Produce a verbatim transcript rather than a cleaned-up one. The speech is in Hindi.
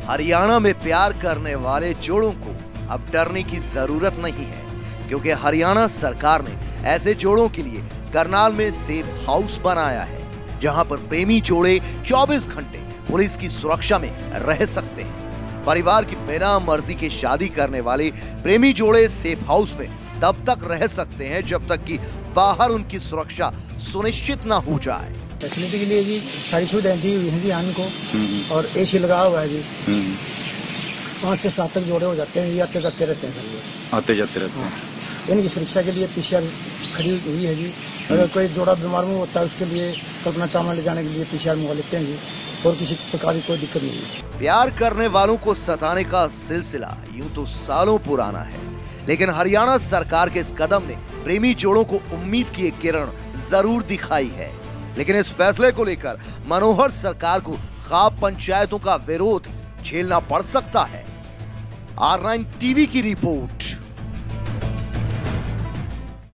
हरियाणा में प्यार करने वाले जोड़ों को अब डरने की जरूरत नहीं है, क्योंकि हरियाणा सरकार ने ऐसे जोड़ों के लिए करनाल में सेफ हाउस बनाया है, जहां पर प्रेमी जोड़े चौबीस घंटे पुलिस की सुरक्षा में रह सकते हैं। परिवार की बिना मर्जी की शादी करने वाले प्रेमी जोड़े सेफ हाउस में तब तक रह सकते हैं जब तक कि बाहर उनकी सुरक्षा सुनिश्चित ना हो जाए। फैसिलिटी के लिए जी सारी सुविधाएं दी हुई हैं जी हमको, और एसी लगा हुआ है जी। पाँच से सात तक जोड़े हो जाते हैं, ये आते जाते रहते हैं सर, आते जाते रहते हैं। इनकी सुरक्षा के लिए पीसीआर खड़ी हुई है जी। अगर कोई जोड़ा बीमार में होता है उसके लिए कल्पना चावला ले जाने के लिए पीसीआर मंगवा लेते हैं जी, और किसी प्रकार की कोई दिक्कत नहीं है। प्यार करने वालों को सताने का सिलसिला यूं तो सालों पुराना है, लेकिन हरियाणा सरकार के इस कदम ने प्रेमी जोड़ों को उम्मीद की एक किरण जरूर दिखाई है। लेकिन इस फैसले को लेकर मनोहर सरकार को खाप पंचायतों का विरोध झेलना पड़ सकता है। आर नाइन टीवी की रिपोर्ट।